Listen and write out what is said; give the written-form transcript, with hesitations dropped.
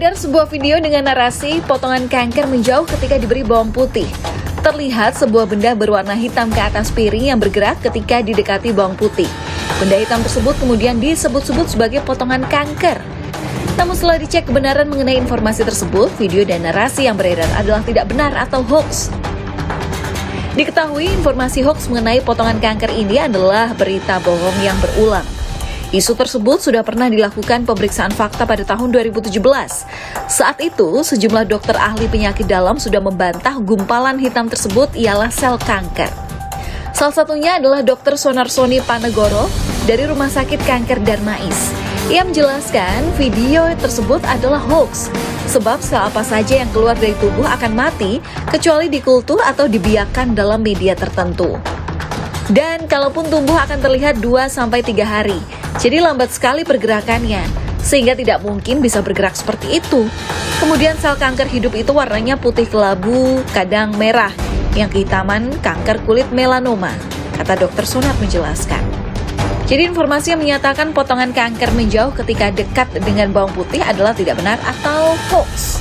Beredar sebuah video dengan narasi potongan kanker menjauh ketika diberi bawang putih. Terlihat sebuah benda berwarna hitam ke atas piring yang bergerak ketika didekati bawang putih. Benda hitam tersebut kemudian disebut-sebut sebagai potongan kanker. Namun setelah dicek kebenaran mengenai informasi tersebut, video dan narasi yang beredar adalah tidak benar atau hoax. Diketahui informasi hoax mengenai potongan kanker ini adalah berita bohong yang berulang. Isu tersebut sudah pernah dilakukan pemeriksaan fakta pada tahun 2017. Saat itu, sejumlah dokter ahli penyakit dalam sudah membantah gumpalan hitam tersebut ialah sel kanker. Salah satunya adalah Dr. Sonarsoni Panegoro dari Rumah Sakit Kanker Darmais. Ia menjelaskan video tersebut adalah hoax, sebab sel apa saja yang keluar dari tubuh akan mati kecuali dikultur atau dibiarkan dalam media tertentu. Dan kalaupun tumbuh akan terlihat 2-3 hari. Jadi lambat sekali pergerakannya, sehingga tidak mungkin bisa bergerak seperti itu. Kemudian sel kanker hidup itu warnanya putih kelabu, kadang merah, yang kehitaman kanker kulit melanoma, kata Dr. Sonar menjelaskan. Jadi informasi yang menyatakan potongan kanker menjauh ketika dekat dengan bawang putih adalah tidak benar atau hoax.